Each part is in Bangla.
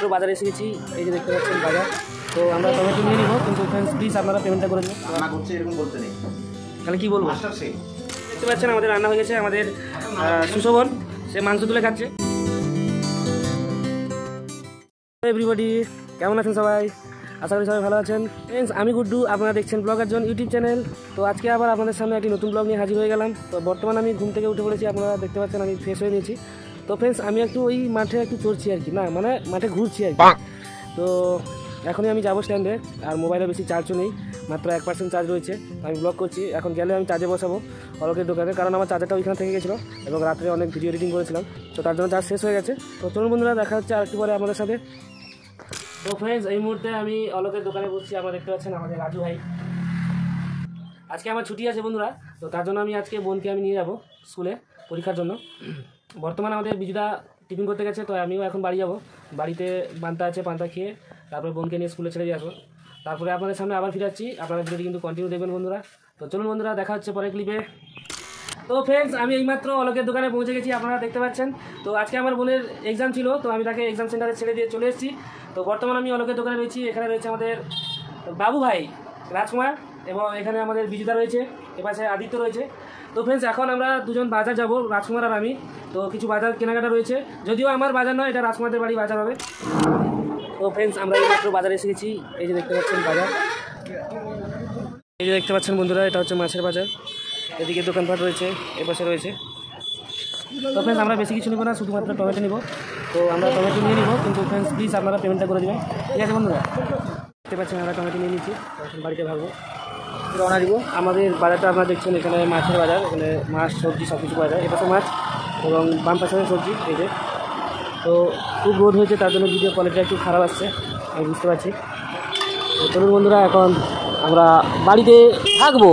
মাত্র বাজারে এসে গেছি। এই যে দেখতে পাচ্ছেন বাজার। তো আমরা টমেটো নিয়ে নিব, কিন্তু ফ্রেন্ডস প্লিজ আপনারা পেমেন্টটা করে দিন। রান্না করছে এরকম বলতে নেই, তাহলে কী বলবো। দেখতে পাচ্ছেন আমাদের রান্না হয়ে গেছে। আমাদের সুশোভন সে মাংস তুলে খাচ্ছে। এভরিবডি, কেমন আছেন সবাই? আশা করি সবাই ভালো আছেন। ফ্রেন্ডস আমি গুড্ডু, আপনারা দেখছেন ব্লগার জন ইউটিউব চ্যানেল। তো আজকে আবার আপনাদের সামনে একটি নতুন ব্লগ নিয়ে হাজির হয়ে গেলাম। তো বর্তমানে আমি ঘুম থেকে উঠে পড়েছি, আপনারা দেখতে পাচ্ছেন আমি ফ্রেশ হয়ে নিয়েছি। তো ফ্রেন্ডস আমি একটু ওই মাঠে একটু চড়ছি আর কি, না মানে মাঠে ঘুরছি আর কি। তো এখনই আমি যাবো স্ট্যান্ডে, আর মোবাইলে বেশি চার্জও নেই, মাত্র 1% চার্জ রয়েছে। আমি ব্লগ করছি, এখন গেলে আমি চার্জে বসাবো অলোকের দোকানে, কারণ আমার চার্জারটা ওইখানে থেকে গেছিলো এবং রাত্রে অনেক ভিডিও এডিটিং করেছিলাম, তো তার জন্য চার্জ শেষ হয়ে গেছে। তো চলুন বন্ধুরা, দেখা হচ্ছে আর একটু পরে আপনাদের সাথে। তো ফ্রেন্ডস এই মুহূর্তে আমি অলোকের দোকানে বসছি। আপনারা দেখতে পাচ্ছেন আমাদের রাজু ভাই। আজকে আমার ছুটি আছে বন্ধুরা, তো তার জন্য আমি আজকে বোনকে আমি নিয়ে যাবো স্কুলে পরীক্ষার জন্য। বর্তমানে আমাদের বিজুদা টিফিন করতে গেছে, তো আমিও এখন বাড়ি যাব। বাড়িতে পান্তা আছে, পান্তা খেয়ে তারপরে বোনকে নিয়ে স্কুলে ছেড়ে দিয়ে আসবো। তারপরে আপনাদের সামনে আবার ফিরে যাচ্ছি। আপনারা ভিডিওটি কিন্তু কন্টিনিউ দেখবেন বন্ধুরা। তো চলুন বন্ধুরা, দেখা হচ্ছে পরের ক্লিপে। তো ফ্রেন্ডস আমি এইমাত্র অলোকের দোকানে পৌঁছে গেছি, আপনারা দেখতে পাচ্ছেন। তো আজকে আমার বোনের এক্সাম ছিল, তো আমি তাকে এক্সাম সেন্টারে ছেড়ে দিয়ে চলে এসেছি। তো বর্তমানে আমি অলোকের দোকানে রয়েছি। এখানে রয়েছে আমাদের বাবু ভাই রাজকুমার, এবং এখানে আমাদের বিজুদা রয়েছে, এপাশে আদিত্য রয়েছে। তো ফ্রেন্ডস এখন আমরা দুজন বাজার যাব, রাজকুমার আর আমি। তো কিছু বাজার কেনাকাটা রয়েছে, যদিও আমার বাজার নয়, এটা রাজকুমারদের বাড়ি বাজার হবে। তো ফ্রেন্ডস আমরা এইমাত্র বাজারে এসে গেছি। এই যে দেখতে পাচ্ছেন বাজার, এই যে দেখতে পাচ্ছেন বন্ধুরা, এটা হচ্ছে মাছের বাজার। এদিকে দোকানপাট রয়েছে, এপাশে রয়েছে। তো ফ্রেন্ডস আমরা বেশি কিছু নেবো না, শুধুমাত্র টমেটো নিব। তো আমরা টমেটো নিয়ে নিব, কিন্তু ফ্রেন্ডস প্লিজ আপনারা পেমেন্টটা করে দেবেন, ঠিক আছে বন্ধুরা? দেখতে পাচ্ছেন আমরা টমেটো নিয়ে নিচ্ছি, বাড়িতে ভাববো রওনা দিব। আমাদের বাজারটা আপনারা দেখছেন, এখানে মাছের বাজার, এখানে মাছ সবজি সব কিছু পাওয়া যায়। এপাশে মাছ এবং বাম পাশে সবজি। এই যে তো খুব রোদ হয়েছে, তার জন্য ভিডিও কোয়ালিটিটা একটু খারাপ আসছে, আমি বুঝতে পারছি। তো চলুন বন্ধুরা, এখন আমরা বাড়িতে থাকবো।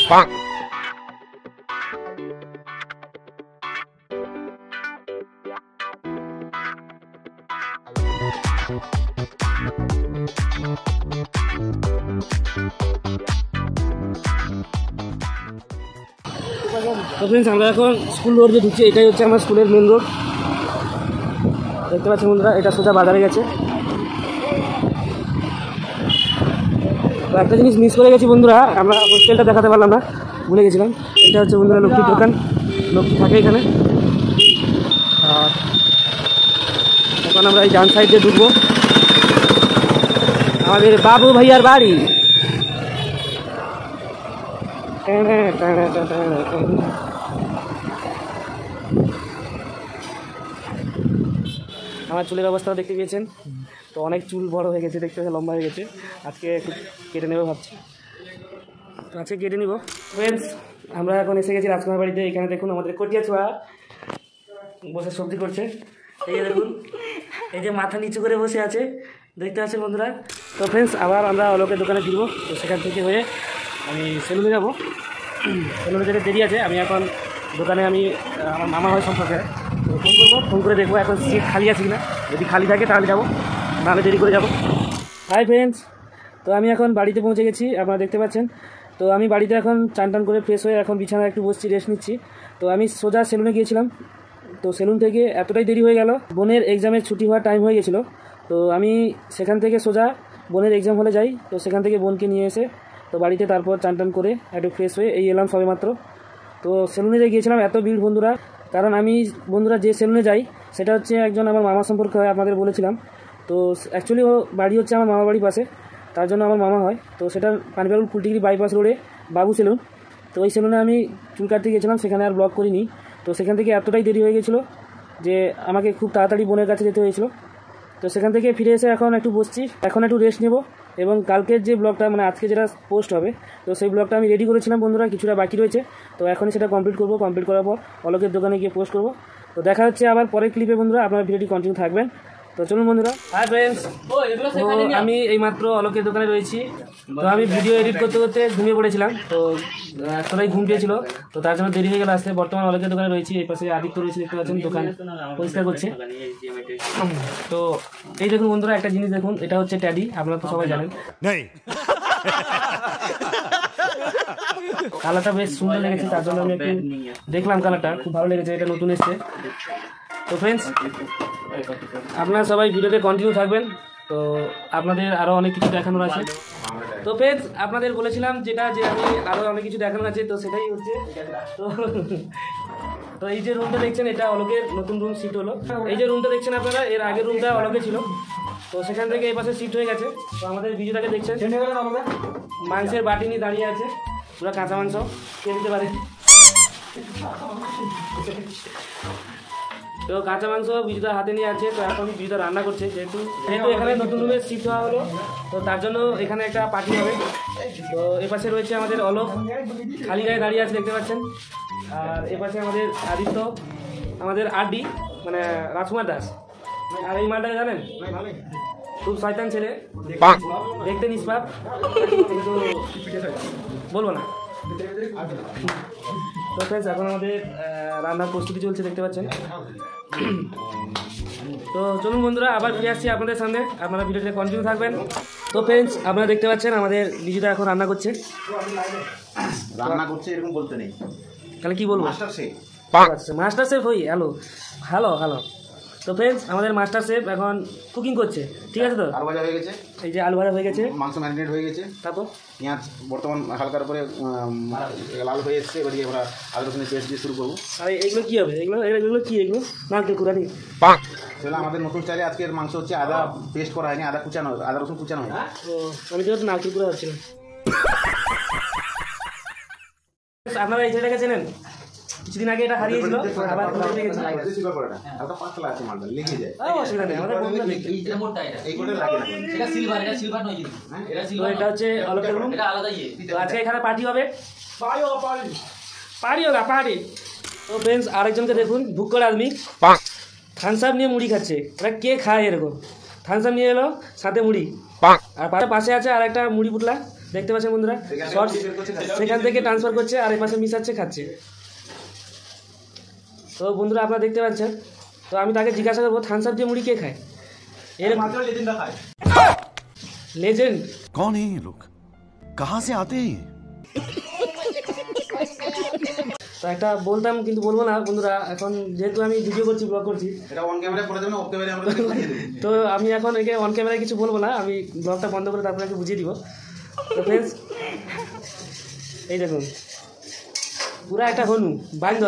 তো ফ্রেন্ডস আমরা এখন স্কুল রোড দিয়ে ঢুকছি। এটাই হচ্ছে আমার স্কুলের মেন রোড, দেখতে পাচ্ছেন বন্ধুরা। এটা সোজা বাজারে গেছে। তো একটা জিনিস মিস করে গেছি বন্ধুরা, আমরা হোস্টেলটা দেখাতে পারলাম না, ভুলে গেছিলাম। এটা হচ্ছে বন্ধুরা লক্ষ্মীর দোকান, লক্ষ্মী থাকে এখানে। আর এখন আমরা এই ডান সাইড দিয়ে ঢুকবো, আমাদের বাবু ভাইয়ার বাড়ি। আমার চুলের অবস্থা দেখতে পেয়েছেন, তো অনেক চুল বড় হয়ে গেছে, দেখতে লম্বা হয়ে গেছে। আজকে একটু কেটে নেবো ভাবছি, তো আজকে কেটে নিব। ফ্রেন্ডস আমরা এখন এসে গেছি রাজকুমার বাড়িতে। এখানে দেখুন আমাদের কটিয়া ছোঁয়া বসে সবজি করছে। এই যে দেখুন, এই যে মাথা নিচু করে বসে আছে, দেখতে পাচ্ছেন বন্ধুরা। তো ফ্রেন্ডস আবার আমরা অলোকের দোকানে ফিরবো। তো সেখান থেকে হয়ে আমি সেলুনে যাবো, সেলুনে যেতে দেরি আছে। আমি এখন দোকানে আমি আমার মামা হয় সম্পর্কে তো ফোন করবো, ফোন করে দেখবো এখন সিট খালি আছে কিনা। যদি খালি থাকে তাহলে যাবো, নাহলে দেরি করে যাবো। হাই ফ্রেন্ডস, তো আমি এখন বাড়িতে পৌঁছে গেছি, আপনারা দেখতে পাচ্ছেন। তো আমি বাড়িতে এখন চান টান করে ফ্রেশ হয়ে এখন বিছানায় একটু বসছি, রেস্ট নিচ্ছি। তো আমি সোজা সেলুনে গিয়েছিলাম, তো সেলুন থেকে এতটাই দেরি হয়ে গেল, বোনের এক্সামের ছুটি হওয়ার টাইম হয়ে গেছিলো। তো আমি সেখান থেকে সোজা বোনের এক্সাম হলে যাই। তো সেখান থেকে বোনকে নিয়ে এসে তো বাড়িতে তারপর চান টান করে একটু ফ্রেশ হয়ে এই এলাম সবে মাত্র। তো সেলুনে যে গিয়েছিলাম, এত ভিড় বন্ধুরা, কারণ আমি বন্ধুরা যে সেলুনে যাই সেটা হচ্ছে একজন আমার মামা সম্পর্কে হয়, আপনাদের বলেছিলাম। তো অ্যাকচুয়ালি ও বাড়ি হচ্ছে আমার মামা বাড়ির পাশে, তার জন্য আমার মামা হয়। তো সেটা পানিপাড়া ফুলটিগিরি বাইপাস রোডে বাবু সেলুন। তো ওই সেলুনে আমি চুল কাটতে গিয়েছিলাম, সেখানে আর ব্লগ করিনি। তো সেখান থেকে এতটাই দেরি হয়ে গেছিলো যে আমাকে খুব তাড়াতাড়ি বোনের কাছে যেতে হয়েছিল। তো সেখান থেকে ফিরে এসে এখন একটু বসছি, এখন একটু রেস্ট নেব। এবং কালকের যে ব্লগটা মানে আজকে যেটা পোস্ট হবে, তো সেই ব্লগটা আমি রেডি করেছিলাম বন্ধুরা, কিছুটা বাকি রয়েছে। তো এখনই সেটা কমপ্লিট করবো, কমপ্লিট করার পর অলোকের দোকানে গিয়ে পোস্ট করবো। তো দেখা হচ্ছে আবার পরের ক্লিপে বন্ধুরা, আপনারা ভিডিওটি কন্টিনিউ থাকবেন। তো চলুন বন্ধুরা। হাই ফ্রেন্ডস, আমি এইমাত্র অলোকের দোকানে রয়েছি। তো আমি ভিডিও এডিট করতে করতে ঘুমিয়ে পড়েছিলাম, তো সবাই ঘুম পেয়েছিল, তো তার জন্য দেরি হয়ে গেল আসতে। বর্তমানে অলোকের দোকানে রয়েছি, এই পাশে আদিত্য রয়েছে, দেখতে পাচ্ছেন দোকান পরিষ্কার করছে। তো এই দেখুন বন্ধুরা, একটা জিনিস দেখুন, এটা হচ্ছে ট্যাডি, আপনারা তো সবাই জানেন। কালারটা বেশ সুন্দর লেগেছে, তার জন্য আমি একটু দেখলাম, কালারটা খুব ভালো লেগেছে, এটা নতুন এসছে। তো ফ্রেন্ডস আপনারা সবাই ভিডিওতে কন্টিনিউ থাকবেন, তো আপনাদের আরও অনেক কিছু দেখানোর আছে। তো ফ্রেন্ডস, আপনাদের বলেছিলাম যেটা যে আমি আরও অনেক কিছু দেখানোর আছে, তো সেটাই হচ্ছে। তো তো এই যে রুমটা দেখছেন, এটা অলোকের নতুন রুম শিফট হলো। এই যে রুমটা দেখছেন আপনারা, এর আগের রুমটা অলোকে ছিল, তো সেখান থেকে এই পাশে শিফট হয়ে গেছে। তো আমাদের ভিডিওটাকে দেখছেন, মাংসের বাটি নিয়ে দাঁড়িয়ে আছে, পুরো কাঁচা মাংস খেয়ে নিতে পারে। তো কাঁচা মাংস বিজুদা হাতে নিয়ে আছে, তো এখন বিজুদা রান্না করছে। যেহেতু এখানে নতুন রুমে শিফট হওয়া হলো, তো তার জন্য এখানে একটা পার্টি হবে। তো এপাশে রয়েছে আমাদের অলোক, খালি গায়ে দাঁড়িয়ে আছে দেখতে পাচ্ছেন। আর এপাশে আমাদের আদিত্য, আমাদের আরডি মানে রাজকুমার দাস। আর এই মালটাকে জানেন, খুব শয়তান ছেলে, দেখতে নিষ্পাপ, কিন্তু বলবো না। তো ফ্রেন্ডস, এখন আমাদের রান্নার প্রস্তুতি চলছে দেখতে পাচ্ছেন। তো চলুন বন্ধুরা, আবার ফিরে আসছি আপনাদের সামনে, আপনারা ভিডিওতে কন্টিনিউ থাকবেন। তো ফ্রেন্ডস, আপনারা দেখতে পাচ্ছেন আমাদের বিজুদা এখন রান্না করছে। এরকম বলতে নেই, তাহলে কি বলবো? মাস্টার শেফ হই। Hello hello hello. তো ফ্রেন্ডস, আমাদের মাস্টার শেফ এখন কুকিং করছে, ঠিক আছে? তো আলু ভাজা হয়ে গেছে, এই যে আলু ভাজা হয়ে গেছে, মাংস ম্যারিনেট হয়ে গেছে, তারপর পেঁয়াজ বর্তমান হালকার উপরে লাল হয়ে এসছে। এবার আমরা আদা রসুনের পেস্ট দিয়ে শুরু করবো। আর এগুলো কী হবে? এগুলো কি? এগুলো নারকেল কুড়ানি। সেগুলো আমাদের নতুন স্টাইলে আজকের মাংস হচ্ছে আদা পেস্ট করা হয়নি, আদা কুচানো, আদা রসুন কুচানো হয়নি। তো আমি তো নারকেল কুড়া হচ্ছিলাম। আপনারা এই ছেলেটাকে চেনেন? কিছুদিন আগে এটা হারিয়েছিল, আবার হালকা পাতলা আছে, মালটা লেগে যায়। অসুবিধা নেই, আমাদের বন্ধুরা দেখতে। এই কোটে লাগে না, এটা সিলভার নয় কিন্তু, এটা তো সিলভার। এটা হচ্ছে অলোকের রুম, এটা আলাদা ইয়ে। তো আজকে এখানে পার্টি হবে। পার্টি হোগা পার্টি। তো ফ্রেন্ডস, আরেকজনকে দেখুন, ভুক্কর আদমি থামস আপ নিয়ে মুড়ি খাচ্ছে। এটা কে খায় এরকম? থামস আপ নিয়ে এলো, সাথে মুড়ি, আর পাশে আছে আর একটা মুড়ি পুটলা দেখতে পাচ্ছেন বন্ধুরা, শর্ট সেখান থেকে ট্রান্সফার করছে, আর এই পাশে মিশাচ্ছে, খাচ্ছে। তো বন্ধুরা আপনারা দেখতে পাচ্ছেন। তো আমি তাকে জিজ্ঞাসা করবো, থামস আপ দিয়ে মুড়ি কে খায়? এর लेजेंड कौन है ये लोग, कहाँ से आते हैं? তো একটা বলতাম কিন্তু বলবো না বন্ধুরা, এখন যেহেতু আমি ভিডিও করছি, ব্লগ করছি, এটা অন ক্যামেরা করে দেবেন, অফ ক্যামেরা আমরা দেখিয়ে দেব। তো আমি এখন একে অন ক্যামেরায় কিছু বলবো না, আমি ব্লগটা বন্ধ করে তারপরে বুঝিয়ে দিব। তো ফ্রেন্ডস, এই দেখুন, পুরা একটা হনু বাইন্দর।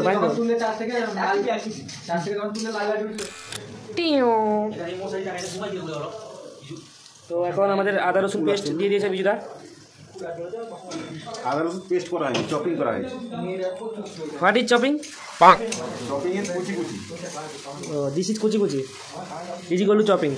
তো এখন আমাদের আদা রসুন পেস্ট দিয়ে দিয়েছে বিজুদা। আদা রসুন পেস্ট করা হয়নি, চপিং করা হয়েছে। What is chopping? চপিং এর কুচি কুচি। দিস ইজ কুচি কুচি, দিস ইজ গোল টু চপিং।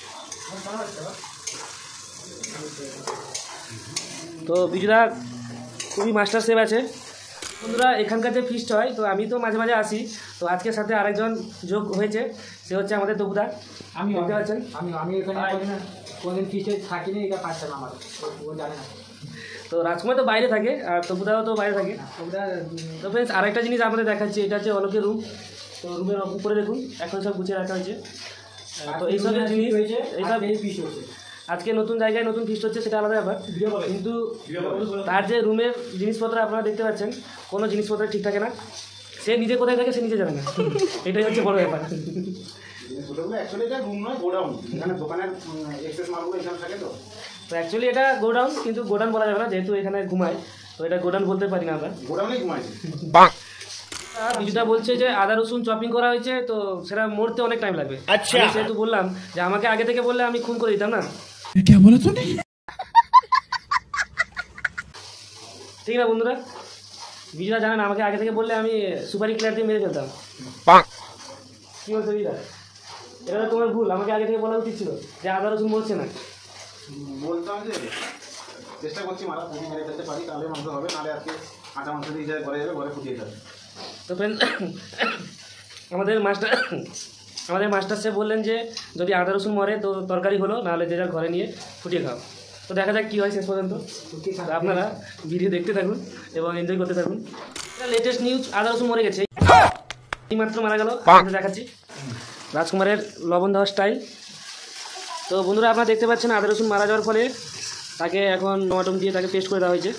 তো বিজুদা খুবই মাস্টার শেফ আছে বন্ধুরা। এখানকার যে ফিস্ট হয়, তো আমি তো মাঝে মাঝে আসি, তো আজকের সাথে আরেকজন যোগ হয়েছে, সে হচ্ছে আমাদের তবুদা। আমি দেখতে পাচ্ছেন, আমি এখানে কোনদিন ফিস্টে থাকিনি, এটা পারতাম আমার, ও জানে না। তো রাজকুমার তো বাইরে থাকে, আর তবুদাও তো বাইরে থাকে। তো ফ্রেন্ডস, আরেকটা জিনিস আপনাদের দেখাচ্ছি, এটা হচ্ছে অলোকের রুম। তো রুমের উপরে দেখুন, এখন সব গুছিয়ে রাখা হয়েছে। তো এইসবের জিনিস, এইসব আজকে নতুন জায়গায় নতুন ফিস্ট হচ্ছে, সেটা আলাদা ব্যাপার, কিন্তু তার যে রুমের জিনিসপত্র আপনারা দেখতে পাচ্ছেন, কোনো জিনিসপত্র ঠিক থাকে না। সে নিজে কোথায় থাকে সে নিজে জানে না, এটাই হচ্ছে বড় ব্যাপার। অ্যাকচুয়ালি এটা রুম নয়, গোডাউন। এখানে দোকানের এক্সেস মালগুলো এখানে থাকে। তো অ্যাকচুয়ালি এটা গোডাউন, কিন্তু গোডাউন বলা যাবে না, যেহেতু এখানে ঘুমায়, তো এটা গোডাউন বলতে পারি না আমরা। গোডাউনেই ঘুমাইছে। বিজুদা বলছে যে আদা রসুন চপিং করা হয়েছে, তো সেটা মরতে অনেক টাইম লাগবে। আচ্ছা, সেহেতু বললাম যে আমাকে আগে থেকে বললে আমি খুন করে দিতাম না। ঠিক না বন্ধুরা? বিজুদা জানেন, আমাকে আগে থেকে বললে আমি সুপারি ক্লিয়ার দিয়ে মেরে ফেলতাম। কি বলছো বিজুদা? এটা তো তোমার ভুল, আমাকে আগে থেকে বলা উচিত ছিল যে আদা রসুন মরছে না। বলতাম যে চেষ্টা করছি মারা পুঁজি মেরে ফেলতে পারি, তাহলে মাংস হবে, নাহলে আজকে কাঁচা মাংস দিয়ে যায়, ঘরে যাবে, ঘরে ফুটিয়ে যাবে। তো ফ্রেন্ড, আমাদের মাস্টার শেফ বললেন যে যদি আদা রসুন মরে তো তরকারি হলো, নাহলে যে যার ঘরে নিয়ে ফুটিয়ে খাও। তো দেখা যাক কী হয় শেষ পর্যন্ত। আপনারা ভিডিও দেখতে থাকুন এবং এনজয় করতে থাকুন। লেটেস্ট নিউজ, আদা রসুন মরে গেছে, এইমাত্র মারা গেল, দেখাচ্ছি রাজকুমারের লবণ দেওয়ার স্টাইল। তো বন্ধুরা আপনারা দেখতে পাচ্ছেন, আদা রসুন মারা যাওয়ার ফলে তাকে এখন টমাটো দিয়ে তাকে পেস্ট করে দেওয়া হয়েছে।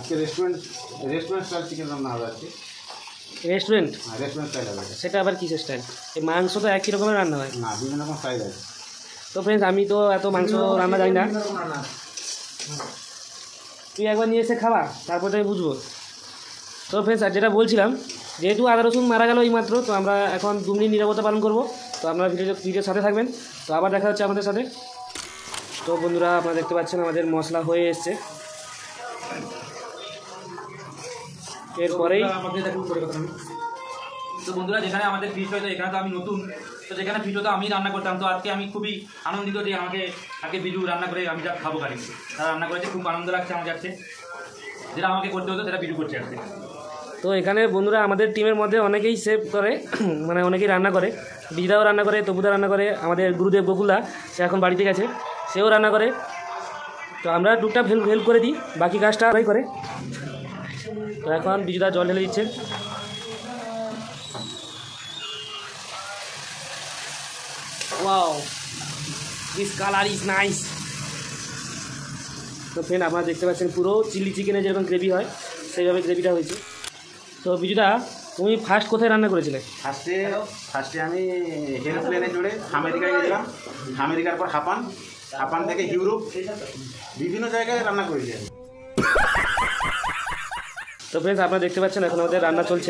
আজকে রেস্টুরেন্ট স্টাইল চিকেন রান্না হবে আজকে। রেস্টুরেন্ট? হ্যাঁ, রেস্টুরেন্ট স্টাইল হবে। সেটা আবার কিসের স্টাইল? এই মাংস তো একই রকমের রান্না হয় না, বিভিন্ন রকম স্টাইল আছে। তো ফ্রেন্ডস, আমি তো এত মাংস রান্না জানি না, তুই একবার নিয়ে এসে খাওয়া, তারপর তাই বুঝবো। তো ফ্রেন্ডস, আর যেটা বলছিলাম, যেহেতু আদা রসুন মারা গেল এই মাত্র, তো আমরা এখন 2 মিনিট নীরবতা পালন করব। তো আপনারা ভিডিওর সাথে থাকবেন। তো আবার দেখা হচ্ছে আমাদের সাথে। তো বন্ধুরা, আপনারা দেখতে পাচ্ছেন আমাদের মশলা হয়ে এসছে। এরপরেই তো বন্ধুরা, যেখানে আমাদের ফিস্ট হয়তো, এখানে তো আমি নতুন, তো যেখানে ফিস্ট হতো আমি রান্না করতাম। তো আজকে আমি খুবই আনন্দিত যে আগে বিজু রান্না করে আমি যা খাবো গাড়ি, তারা রান্না করেছে, খুব আনন্দ লাগছে আমার কাছে। যেটা আমাকে করতে হতো সেটা বিজু করছে আজকে। তো এখানে বন্ধুরা আমাদের টিমের মধ্যে অনেকেই সেভ করে, মানে অনেকেই রান্না করে। বিজদাও রান্না করে, তবুদা রান্না করে, আমাদের গুরুদেব গোকুলদা, সে এখন বাড়িতে গেছে, সেও রান্না করে। তো আমরা টুকটাক হেল্প করে দিই, বাকি কাজটা ওরাই করে। তো এখন বিজুদা জল ঢেলে দিচ্ছে। Wow, this colour is nice. তো ফ্রেন্ড, আপনারা দেখতে পাচ্ছেন পুরো চিলি চিকেনের যেরকম গ্রেভি হয় সেইভাবে গ্রেভিটা হয়েছে। তো বিজুদা, তুমি ফার্স্ট কোথায় রান্না করেছিলে? ফার্স্টে আমি হেলথ প্লেনে জুড়ে আমেরিকায় গেছিলাম। আমেরিকার পর হাপান থেকে ইউরোপ, বিভিন্ন জায়গায় রান্না করেছি। তো ফ্রেন্ডস, আপনারা দেখতে পাচ্ছেন এখন আমাদের রান্না চলছে।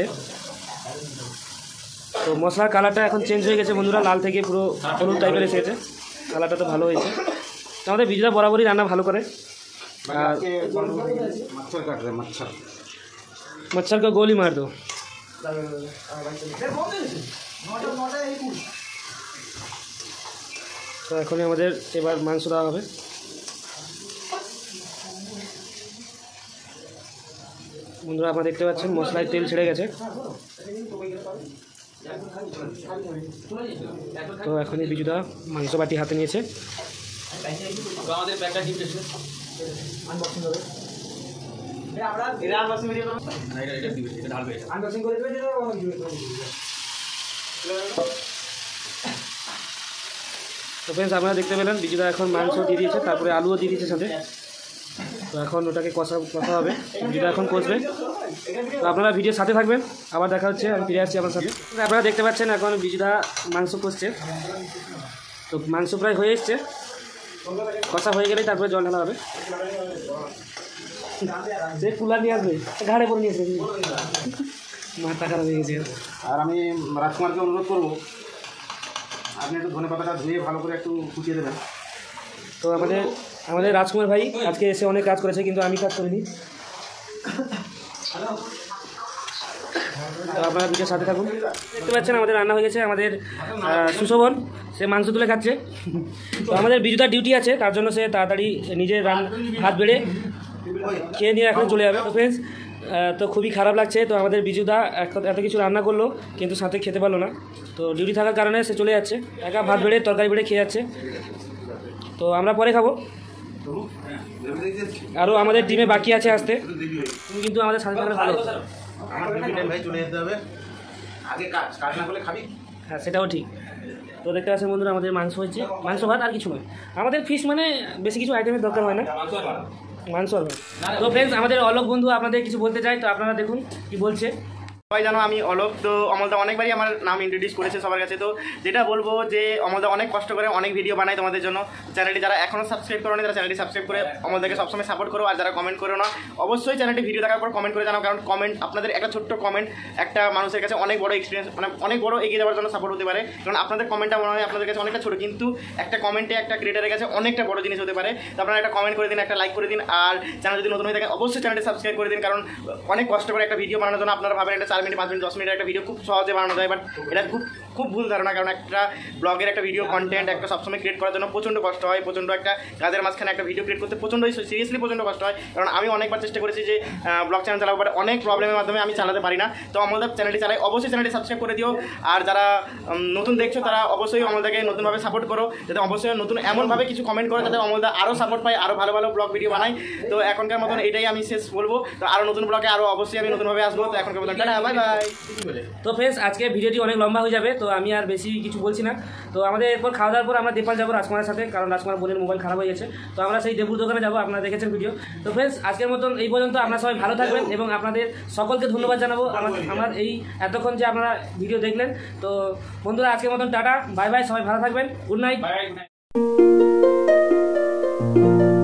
তো মশলার কালারটা এখন চেঞ্জ হয়ে গেছে বন্ধুরা, লাল থেকে পুরো হলুদ টাইপের এসে গেছে। কালারটা তো ভালো হয়েছে। তো আমাদের বিজুদা বরাবরই রান্না ভালো করে। আর मच्छर काट रहे मच्छर। मच्छर को गोली मार दो। তো এখনই আমাদের এবার মাংস দেওয়া হবে। বন্ধুরা, আপনারা দেখতে পাচ্ছেন মশলায় তেল ছেড়ে গেছে। তো এখনই বিজুদা মাংস বাটি হাতে নিয়েছে। তো আমাদের প্যাকটা গিফট এসেছে, আনবক্সিং হবে। এটা ঢালবে, আনবক্সিং করে দেবে। তো ফ্রেন্ডস, আপনারা দেখতে পেলেন বিজুদা এখন মাংস দিয়ে দিয়েছে, তারপরে আলুও দিয়ে দিয়েছে সাথে। তো এখন ওটাকে কষা হবে, বিজুদা এখন কষবে। তো আপনারা ভিডিওর সাথে থাকবেন, আবার দেখা হচ্ছে, আমি ফিরে আসছি আপনার সাথে। আপনারা দেখতে পাচ্ছেন এখন বিজুদা মাংস কষছে। তো মাংস প্রায় হয়ে এসছে, কষা হয়ে গেলেই তারপরে জল ঢালা হবে। যে কুলার নিয়ে আসবে, ঘাড়ে পরে নিয়ে আসবে, মাথা খারাপ হয়ে গেছে। আর আমি রাজকুমারকে অনুরোধ করবো, আপনি একটু ধনে পাতাটা ধুয়ে ভালো করে একটু কুচিয়ে দেবেন। তো আমাদের রাজকুমার ভাই আজকে এসে অনেক কাজ করেছে, কিন্তু আমি কাজ করিনি। তো আপনারা ভিডিওর সাথে থাকুন। দেখতে পাচ্ছেন আমাদের রান্না হয়ে গেছে। আমাদের সুশোভন, সে মাংস তুলে খাচ্ছে। তো আমাদের বিজুদার ডিউটি আছে, তার জন্য সে তাড়াতাড়ি নিজের হাত বেড়ে খেয়ে নিয়ে এখন চলে যাবে। তো ফ্রেন্ডস, তো খুবই খারাপ লাগছে। তো আমাদের বিজুদা এত কিছু রান্না করলো, কিন্তু সাথে খেতে পারলো না। তো ডিউটি থাকার কারণে সে চলে যাচ্ছে, একা ভাত বেড়ে তরকারি বেড়ে খেয়ে যাচ্ছে। তো আমরা পরে খাবো। আরও আমাদের টিমে বাকি আছে আসতে, তুমি কিন্তু আমাদের সাথে থাকলে ভালো। আমার ভাই চলে যেতে হবে, আগে কাজ না করলে খাবি। হ্যাঁ, সেটাও ঠিক। তো দেখতে পাচ্ছেন বন্ধুরা, আমাদের মাংস হয়েছে, মাংস ভাত আর কিছু নয়। আমাদের ফিশ মানে বেশি কিছু আইটেমের দরকার হয় না, মাংস আর ভাত। তো ফ্রেন্ডস, আমাদের অলোক বন্ধু আপনাদের কিছু বলতে চাই, তো আপনারা দেখুন কি বলছে। সবাই জানো আমি অলোক। তো অমলদা অনেকবারই আমার নাম ইন্ট্রোডিউস করেছে সবার কাছে। তো যেটা বলবো যে অমলদা অনেক কষ্ট করে অনেক ভিডিও বানায় তোমাদের জন্য। চ্যানেলটি যারা এখনও সাবস্ক্রাইব করো না, তারা চ্যানেলটি সাবস্ক্রাইব করে অমলদাকে সবসময় সাপোর্ট করো। আর যারা কমেন্ট করো না, অবশ্যই চ্যানেলটি ভিডিও দেখার পর কমেন্ট করে জানাও, কারণ কমেন্ট, আপনাদের একটা ছোট্ট কমেন্ট একটা মানুষের কাছে অনেক বড় এক্সপিরিয়েন্স, মানে অনেক বড় এগিয়ে যাওয়ার জন্য সাপোর্ট হতে পারে। কারণ আপনাদের কমেন্টটা মনে হয় আপনাদের কাছে অনেকটা ছোটো, কিন্তু একটা কমেন্টে একটা ক্রিয়েটারের কাছে অনেকটা বড় জিনিস হতে পারে। তো আপনারা একটা কমেন্ট করে দিন, একটা লাইক করে দিন। আর চ্যানেল যদি নতুন হয়ে থাকে অবশ্যই চ্যানেলটি সাবস্ক্রাইব করে দিন, কারণ অনেক কষ্ট করে একটা ভিডিও বানানোর জন্য আপনারা ভাবেন এটা 4 মিনিট 5 মিনিট 10 মিনিট একটা ভিডিও খুব সহজে বানানো যায়, বাট এটা খুব ভুল ধারণা। কারণ একটা ব্লগের একটা ভিডিও কন্টেন্ট একটা সবসময় ক্রিয়েট করার জন্য প্রচণ্ড কষ্ট হয়, প্রচণ্ড একটা কাজের মাঝখানে একটা ভিডিও ক্রিয়েট করতে সিরিয়াসলি প্রচণ্ড কষ্ট হয়। কারণ আমি অনেকবার চেষ্টা করেছি যে ব্লগ চ্যানেল চালাবো, বাট অনেক প্রবলেমের মাধ্যমে আমি চালাতে পারি না। তো অমলদা চ্যানেলটি চালাই, অবশ্যই চ্যানেলটি সাবস্ক্রাইব করে দিও। আর যারা নতুন দেখছো তারা অবশ্যই অমলদাকে নতুনভাবে সাপোর্ট করো, যাতে অবশ্যই নতুন এমনভাবে কিছু কমেন্ট করো যাতে অমলদা আরও সাপোর্ট পায়, আরও ভালো ভালো ব্লগ ভিডিও বানাই। তো এখনকার মতন এটাই আমি শেষ বলবো। তো আরও নতুন ব্লগে আরও অবশ্যই আমি নতুনভাবে আসবো। তো এখনকার মতন টাটা। Bye bye. তো ফ্রেন্ডস আজকে ভিডিওটি অনেক লম্বা হয়ে যাবে, তো আমি আর বেশি কিছু বলছি না। তো আমাদের এরপর খাওয়া দাওয়ার পর আমরা নেপাল যাবো রাজকুমারের সাথে, কারণ রাজকুমার বোনের মোবাইল খারাপ হয়ে গেছে। তো আমরা সেই দেবুর দোকানে যাবো, আপনারা দেখেছেন ভিডিও। তো ফ্রেন্ডস আজকের মতন এই পর্যন্ত, আপনারা সবাই ভালো থাকবেন এবং আপনাদের সকলকে ধন্যবাদ জানাবো আমার এই এতক্ষণ যে আপনারা ভিডিও দেখলেন। তো বন্ধুরা আজকের মতন টাটা, বাই বাই, সবাই ভালো থাকবেন, গুড নাইট। বাই।